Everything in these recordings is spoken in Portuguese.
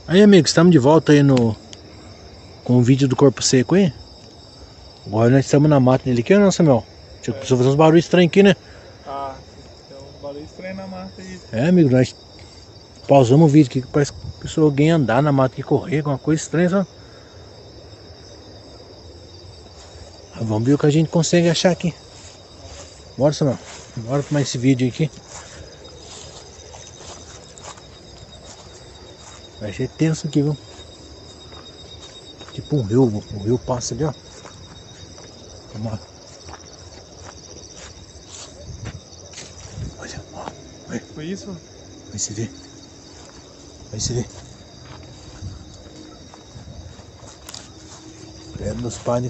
Aí, amigos, estamos de volta aí com o vídeo do corpo seco aí. Agora nós estamos na mata dele aqui, ó, nossa, meu. Deixa eu fazer uns barulhos estranhos aqui, né? Ah, tem um barulho estranho na mata aí. É, amigo, nós pausamos o vídeo aqui que parece que pessoa alguém andar na mata e correr, alguma coisa estranha, sabe? Vamos ver o que a gente consegue achar aqui. Bora, Samuel. Bora pra mais esse vídeo aqui. Vai ser tenso aqui, viu? Tipo um rio passa ali, ó. Vamos lá. Olha, ó. Vai. Foi isso? Vai se ver. Vai se ver. Credo dos padres.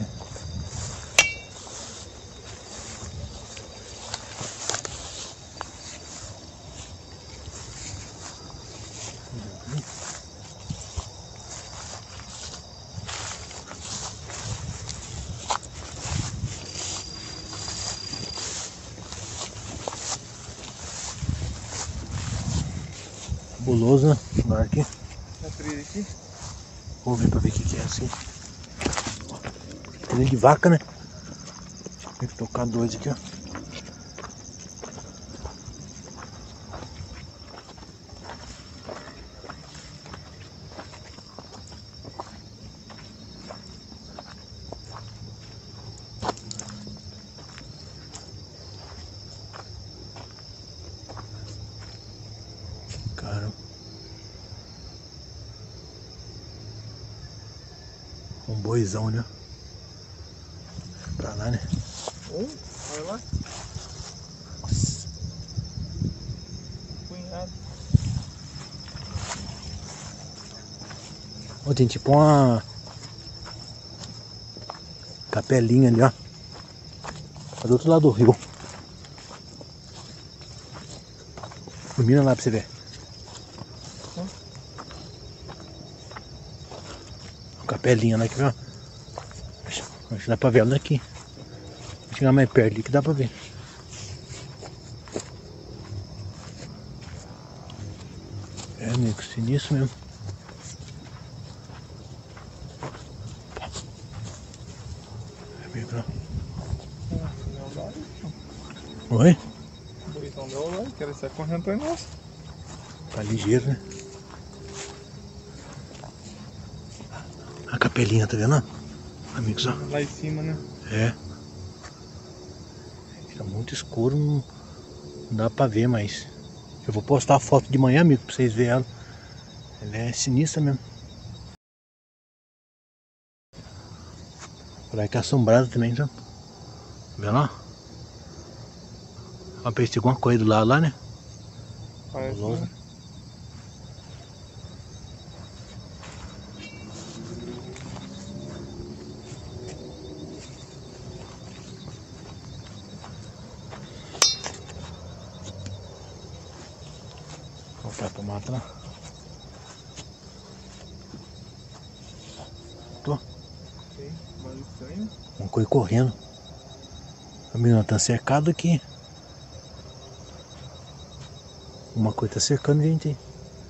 Fabuloso, né? Agora aqui. A trilha aqui? Vamos ver pra ver o que é assim. Trilha de vaca, né? Tem que tocar dois aqui, ó. Caramba. Um boizão, né? Pra lá, né? Olha lá. Nossa. Cunhado. Ó, tem tipo uma capelinha ali, ó. Tá do outro lado do rio. Ilumina lá pra você ver. Uma capelinha lá que ó. Acho que dá pra ver ela daqui. Vou chegar mais perto ali que dá pra ver. É, amigo, sinistro mesmo. É, amigo, ó. Oi? O boizão deu lá, quero sair correndo pra nós. Tá ligeiro, né? A capelinha, tá vendo? Amigos, ó. Lá em cima, né? É. Tá muito escuro, não dá pra ver, mas eu vou postar a foto de manhã, amigo, pra vocês verem ela. Ela é sinistra mesmo. Parece que é assombrada também, sabe? Vê lá? Apareceu alguma coisa do lado lá, né? Parece, Fabuloso. né? Vou pra tomate lá. Tô. Tem barulho estranho. Uma coisa correndo. A menina tá cercada aqui. Uma coisa tá cercando a gente aí.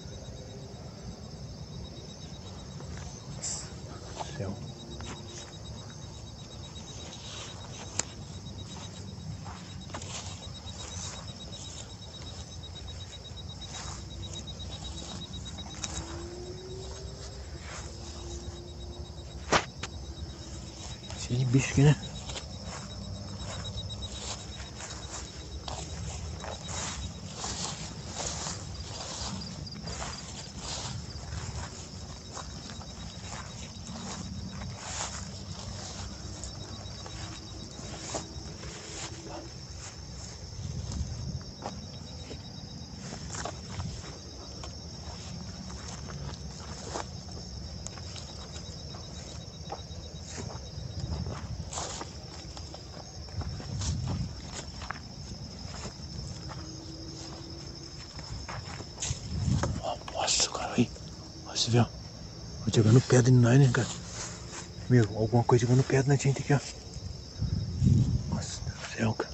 Nossa do céu. Cheio de bicho aqui, né? Nossa, cara, aí. Olha, você vê, ó. Tá jogando pedra em nós, né, cara? Meu, alguma coisa jogando pedra na gente aqui, ó. Nossa do céu, cara.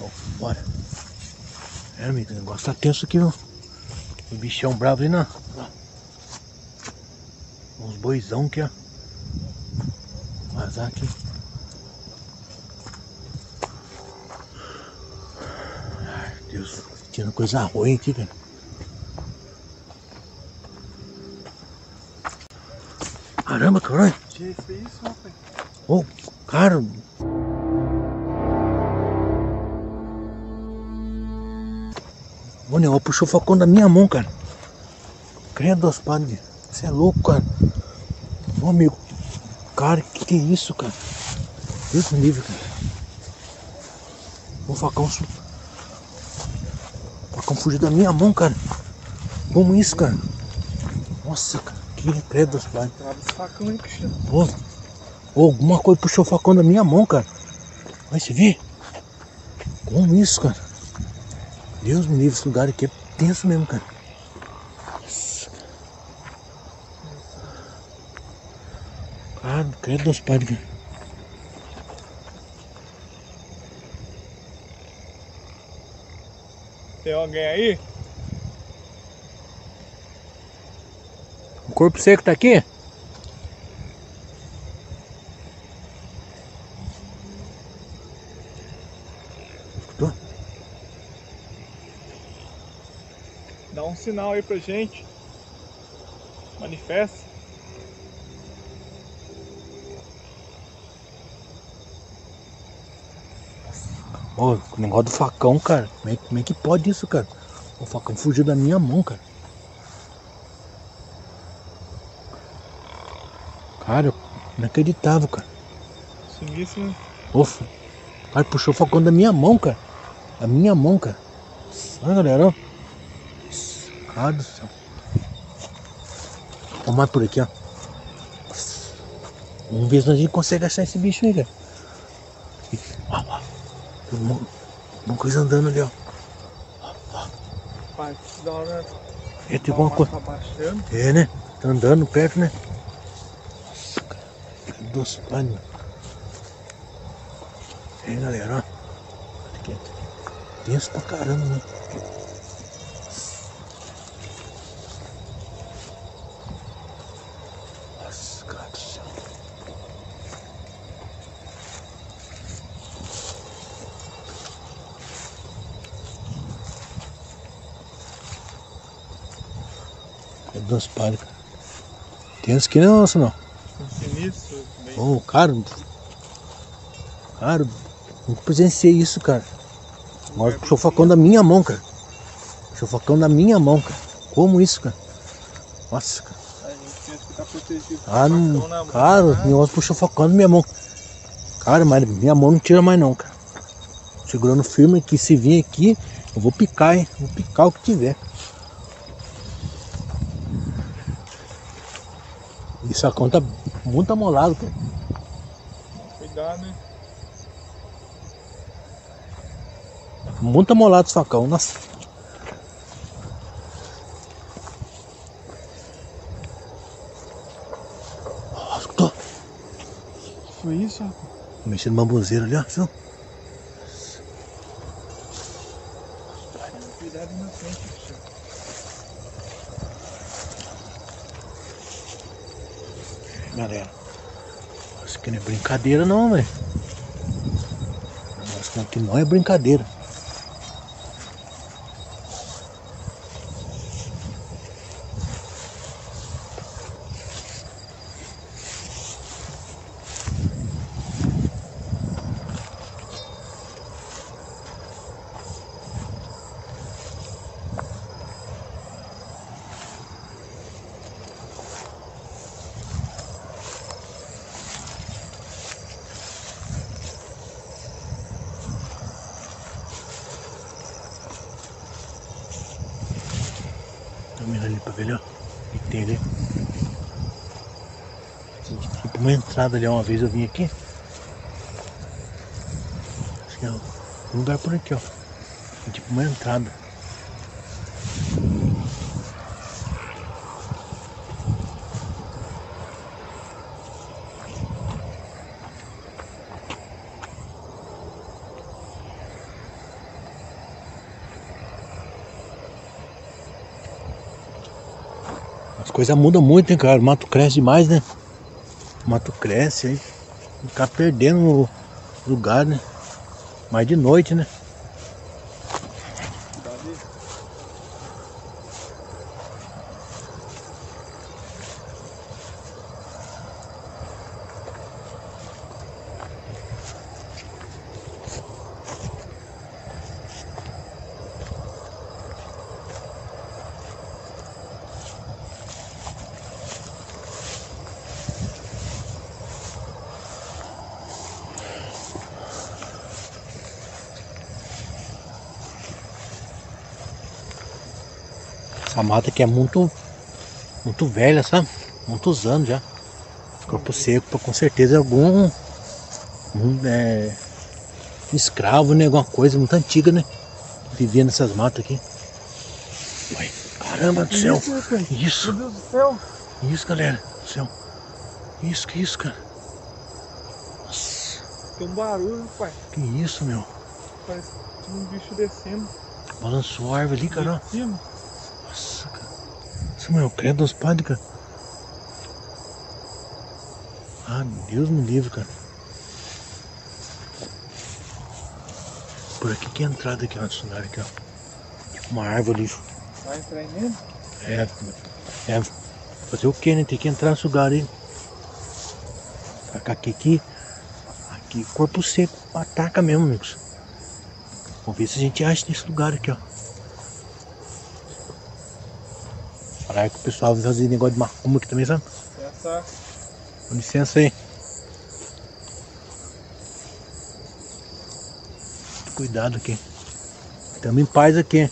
Ó, bora. É, amigo, o negócio tá tenso aqui, ó. O bichão bravo ali, não. Uns boizão aqui, ó. Vazar aqui. Ai, Deus. Tinha coisa ruim aqui, cara. Caramba, caralho. Que foi isso, rapaz? Ô, cara. O negócio puxou o facão da minha mão, cara. Credo, os padres. Você é louco, cara. Ô, amigo. Cara, que é isso, cara? Deus me livre, cara. O facão fugiu da minha mão, cara. Como isso, cara? Nossa, cara. Que credo, os padres. Trava esse facão aí, Cristiano. Ô, alguma coisa puxou o facão da minha mão, cara. Vai se ver. Como isso, cara? Deus me livre, esse lugar aqui é tenso mesmo, cara. Nossa. Cara, credo dos padres, cara. Tem alguém aí? O corpo seco tá aqui? Escutou? Dá um sinal aí pra gente. Manifesta. Ô, o negócio do facão, cara. Como é que pode isso, cara? O facão fugiu da minha mão, cara. Cara, inacreditável, cara. Sinistro, né? Ufa. Cara, puxou o facão da minha mão, cara. Da minha mão, cara. Olha, galera, ó. Cara do céu. Vamos mais por aqui, ó. Vamos ver se a gente consegue achar esse bicho aí, cara. Ó, ó. Tem uma coisa andando ali, ó. Pai, da hora. É, tem alguma coisa. Tá baixando. É, né? Tá andando perto, né? Nossa, cara. Que doce, pai, mano. É, galera, ó. Aqui, tenso pra caramba, né? Nossa, cara do céu. É doce, pai, cara. Tenso que não, nossa, não. Sinistro. Bem... Ô, cara. Cara, nunca presenciei isso, cara. Agora puxou o facão da minha mão, cara. Puxou o facão da minha mão, cara. Como isso, cara? Nossa, cara. A gente pensa que tá protegido. Ah, não. Facão na mão, Cara, o né? negócio puxou o facão da minha mão. Cara, mas minha mão não tira mais não, cara. Segurando firme que se vir aqui, eu vou picar, hein? Vou picar o que tiver. Esse facão tá muito amolado, cara. Cuidado, né? Muito amolado esse facão, nossa. Ó, escutou? Foi isso, rapaz? Mexendo no bambuzeiro ali, ó. Viu? Cuidado na frente, Cristiano. Galera, isso aqui não é brincadeira não, velho. Isso aqui não é brincadeira. Tô mirando ali pra ver ali, ó. O que tem ali? Tipo uma entrada ali, ó. Uma vez eu vim aqui. Acho que é um lugar por aqui, ó. É tipo uma entrada. coisas mudam muito, hein, cara? O mato cresce demais, né? O mato cresce aí. Ficar perdendo o lugar, né? Mas de noite, né? Essa mata aqui é muito velha, sabe? Muitos anos já. Corpo seco, com certeza algum escravo, né? Alguma coisa muito antiga, né? Vivia nessas matas aqui. Ué, caramba do céu! Isso! Meu Deus do céu! Isso, galera! Do céu! Isso, que isso, cara? Nossa! Tem um barulho, pai. Que isso, meu? Parece que tinha um bicho descendo. Balançou a árvore ali, cara. De cima. Nossa, cara. Isso, meu, credo dos padres, cara. Ah, Deus me livre, cara. Por aqui que é a entrada aqui, ó, desse lugar aqui, ó. Tipo uma árvore ali. Vai entrar aí mesmo? Fazer o que, né? Tem que entrar nesse lugar aí. Aqui, corpo seco, ataca mesmo, amigos. Vamos ver se a gente acha nesse lugar aqui, ó. Falaram que o pessoal vai fazer negócio de macumba aqui também, sabe? Essa... Com licença aí. Cuidado aqui. Estamos em paz aqui.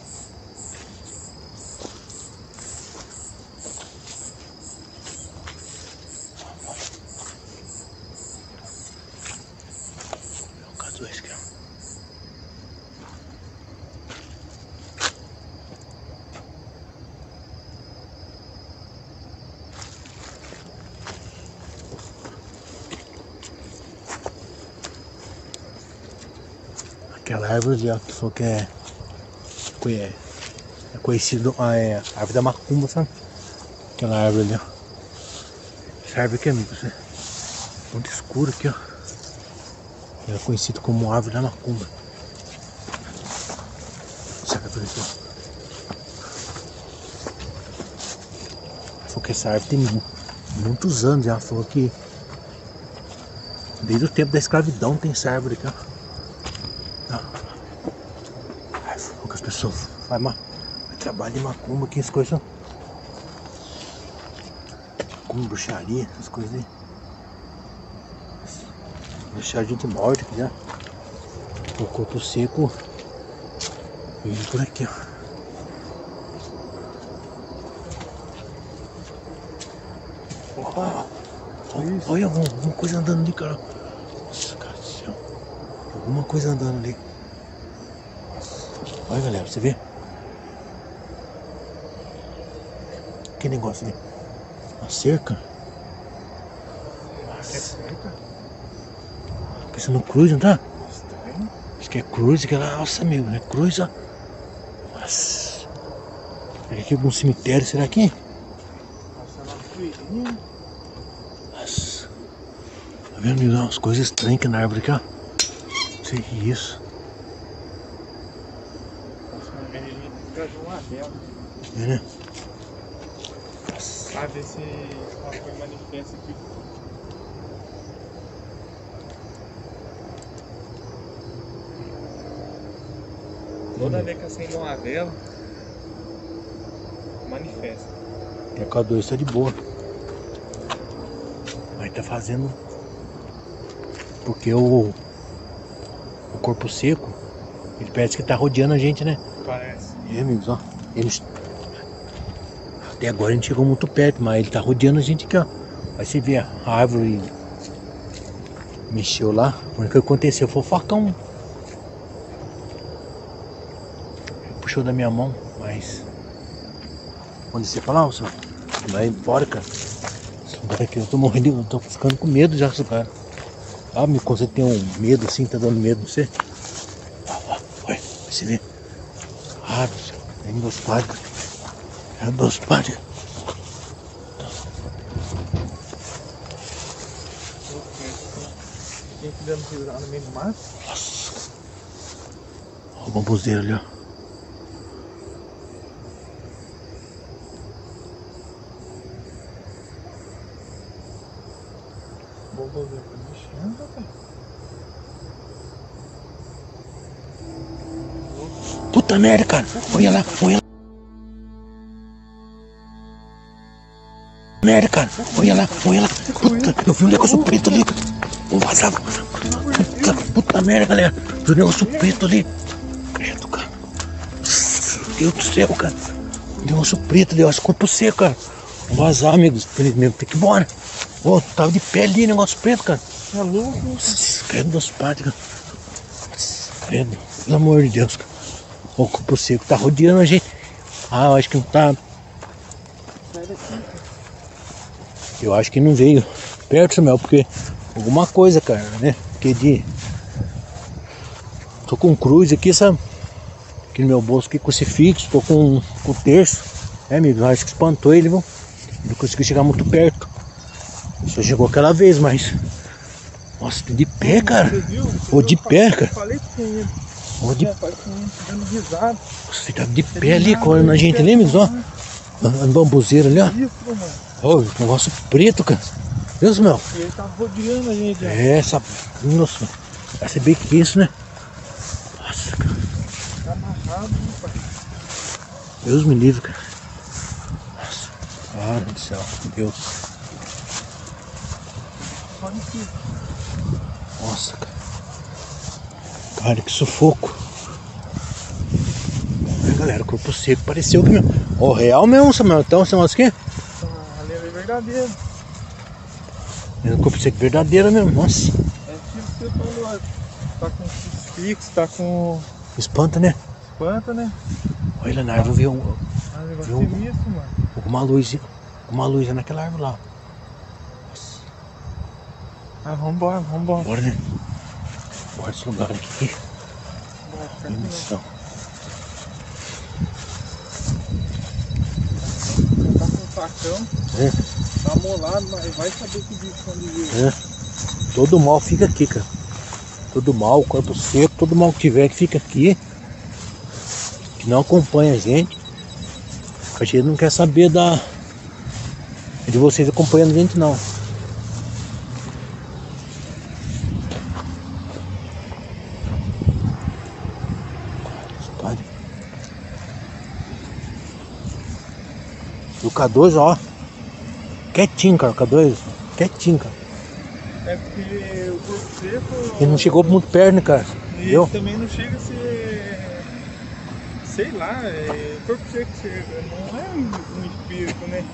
Cadê esse aqui? Aquela árvore ali, ó, que falou que é conhecido, a árvore da macumba, sabe? Aquela árvore ali, ó. Essa árvore aqui, amigos, é muito escuro aqui, ó. É conhecido como árvore da macumba. Saca por isso, ó. Falou que essa árvore tem muitos anos já. Falou que desde o tempo da escravidão tem essa árvore aqui, ó. Falou que as pessoas fazem trabalho de macumba aqui, as coisas. Com bruxaria, essas coisas aí. Bruxaria de morte aqui já. O corpo seco. E por aqui, ó. Olha alguma coisa andando ali, cara. Nossa, cara do céu. Alguma coisa andando ali. Olha, galera, você vê? Que negócio ali? Uma cerca? É cerca? Pensa no cruz, não tá? Estranho. Acho que é cruz, aquela. Nossa, amigo, é cruz, ó. Nossa. Será que é algum cemitério? Será que? Nossa, ela feirinha. Nossa. Tá vendo, amigo? Umas coisas estranhas aqui na árvore aqui, ó. Não sei o que é isso. Nossa, uma guerreirinha trazer uma vela. É, né? Pra ver se uma coisa manifesta aqui. Toda vez que acende uma vela, manifesta. E a K2 tá de boa. Mas tá fazendo. Porque o corpo seco, ele parece que tá rodeando a gente, né? Parece. É, amigos, ó. Até agora a gente chegou muito perto, mas ele tá rodeando a gente aqui, ó. Aí você vê a árvore mexeu lá. O que aconteceu foi o facão. Ele puxou da minha mão, mas onde você falar, senhor? Vai embora, cara. Esse lugar aqui, eu tô morrendo, eu tô ficando com medo já desse lugar. Ah, me quando você tem um medo assim, tá dando medo, não sei. Olha, você vê. Ah, do céu, é dos padres. É dos padres. dando risada no meio do mato. Nossa. Olha o bambuzeiro ali, ó. Bambuzeiro tá mexendo, rapaz. Puta merda, cara. Olha lá, olha lá. Merda, cara. Olha lá, olha lá. Puta, eu vi um negócio preto ali, cara. Vou vazar. Puta merda, galera. Vi um negócio preto ali. Credo, cara. Meu Deus do céu, cara. Negócio preto ali, ó. As corpo seco, cara. Vou vazar, amigos. Tem que ir embora. Ô, tava de pé ali, negócio preto, cara. É louco. Credo dos padres, cara. Credo. Pelo amor de Deus, cara. Ó, o corpo seco tá rodeando a gente. Ah, eu acho que não tá. Sai daqui. Eu acho que não veio perto, Samuel, porque alguma coisa, cara, né? Porque de. Tô com cruz aqui, sabe? Aqui no meu bolso, aqui, crucifixo, tô com terço. É, amigo, eu acho que espantou ele, viu? Ele não conseguiu chegar muito perto. Só chegou aquela vez, mas. Nossa, de pé, cara. Você viu? Ô, de pé, cara. Falei com ele. Ô, de Rapaz, com ele dando risada. Você tá de pé ali, correndo na gente ali, amigos, ó. No bambuzeiro ali, ó. Isso, mano. Ó, negócio preto, cara. Deus, meu. E ele tá rodeando a gente, ó. É, essa. Nossa, vai ser bem que isso, né? Nossa, cara. Tá amarrado, rapaz. Deus me livre, cara. Nossa, cara do céu, Deus. Olha aqui. Nossa, cara. Cara, que sufoco. É, galera, corpo seco. Pareceu que, meu. Ó, real mesmo, Samuel. Então, esse negócio aqui. Ali é verdadeiro. É um corpo seco verdadeiro mesmo. Nossa. É aquilo que você falou. Tá com crucifixo, tá com Espanta, né? espanta, né? Olha na árvore, viu Ah, o negócio Viu? sinistro, mano. alguma luz. Alguma luz naquela árvore lá. Ah, vambora, vambora. Bora, né? Bora esse lugar aqui. Bora, fica Meu aqui, Deus do céu. não. Tá com um facão, É, tá molado, mas vai saber que bicho quando vir. é. Todo mal fica aqui, cara. Todo mal, corpo seco, todo mal que tiver que fica aqui. Que não acompanha a gente. A gente não quer saber de vocês acompanhando a gente, não. O K2, ó. Quietinho, cara. O K2. Quietinho, cara. É porque o corpo seco. Ele não chegou muito perto, né, cara? E Viu? ele também não chega a ser. Sei lá, corpo seco chega. Não é um espírito, né?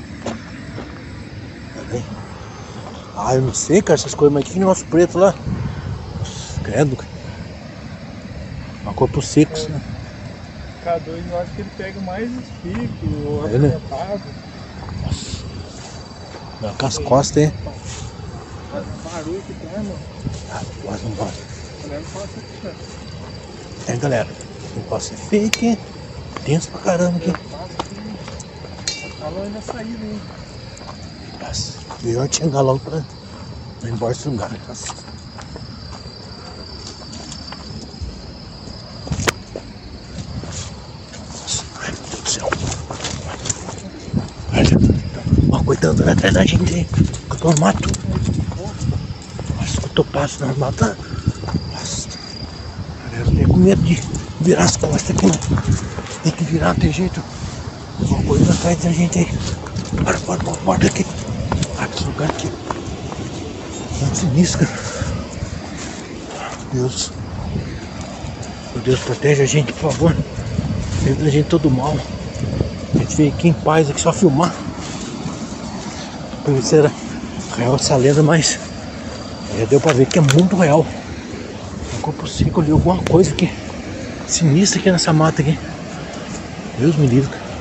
Ah, eu não sei, cara. Essas coisas, mas que negócio preto lá. Credo, cara. Uma corpo seco, né? K2 eu acho que ele pega mais espírito, É, né? atormentado. Nossa. Dá com as costas, hein? Faz um barulho que tem, mano. Ah, bora, vambora. Galera, passa aqui, cara. É, galera. O negócio é fake. Tenso pra caramba aqui. Passa aqui. Tá longe da saída, hein? Nossa, melhor chegar logo pra ir embora desse lugar. Nossa. Ai, meu Deus do céu. Olha, ó, cuidado atrás da gente aí. Eu tô no mato. Nossa, eu tô passando no mato. Nossa, galera, eu tenho com medo de virar as costas aqui, né? Tem que virar, não tem jeito. Alguma coisa atrás da gente aí. Bora daqui. Aqui, lugar aqui. Muito sinistro, cara. Deus. Meu Deus, protege a gente, por favor. Livra a gente todo mal. A gente veio aqui em paz, aqui só filmar. Pra ver se era real essa lenda, mas já deu pra ver que é muito real. Um corpo seco ali, alguma coisa aqui sinistra aqui nessa mata aqui. Deus me livre, cara.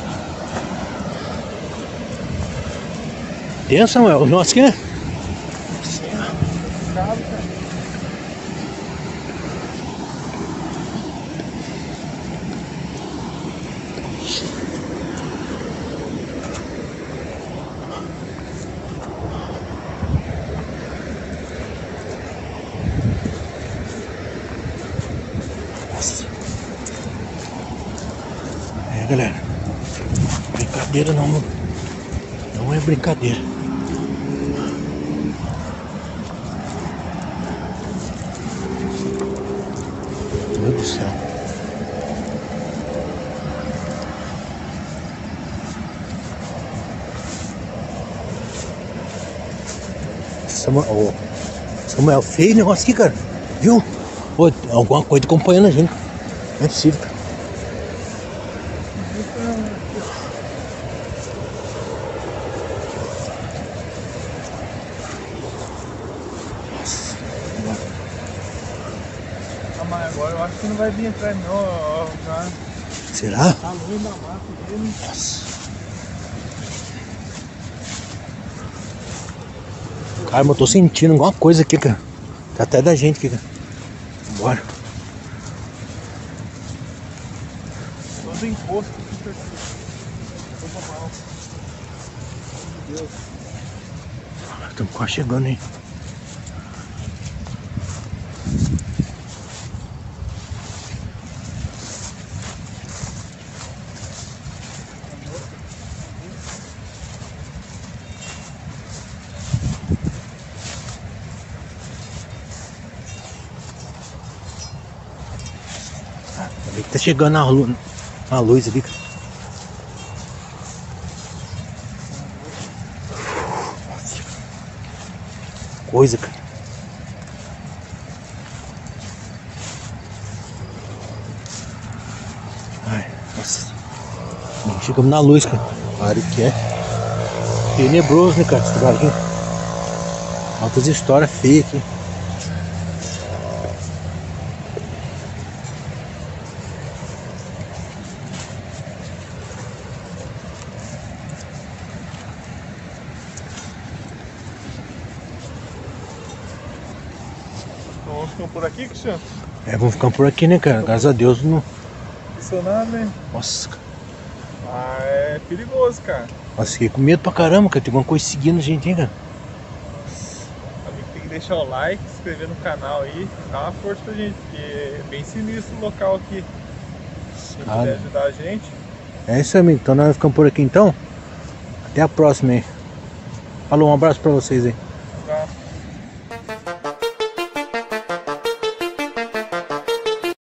Tem, Samuel? Nossa, aqui, né? galera. Brincadeira não, não é brincadeira. Meu Deus do céu. Samuel, feio o negócio aqui, cara. Viu? Pô, alguma coisa acompanhando a gente. Não é possível, cara. Mas agora eu acho que não vai vir atrás não, ó, já. Será? Tá longe da mata dele. Nossa. Cara, eu tô sentindo alguma coisa aqui, cara. Tá até da gente aqui, cara. Bora. Todo encosto fica aqui. Coisa mal. Meu Deus. Estamos quase chegando, hein? Ali que tá chegando a luz ali. Coisa, cara. Ai, nossa. Chegamos na luz, cara. Olha que é tenebroso, né, cara? Esse lugar aqui. Altas histórias feias aqui. Então vamos ficar por aqui, Cristiano? É, vamos ficar por aqui, né, cara? Graças a Deus não. Funcionado, né? Nossa, cara. Ah, é perigoso, cara. Nossa, fiquei com medo pra caramba, cara. Tem alguma coisa seguindo a gente, hein, cara? Amigo, tem que deixar o like, se inscrever no canal aí, dar uma força pra gente, porque é bem sinistro o local aqui. Se puder ajudar a gente. É isso, amigo. Então nós ficamos por aqui então. Até a próxima aí. Falou, um abraço pra vocês aí.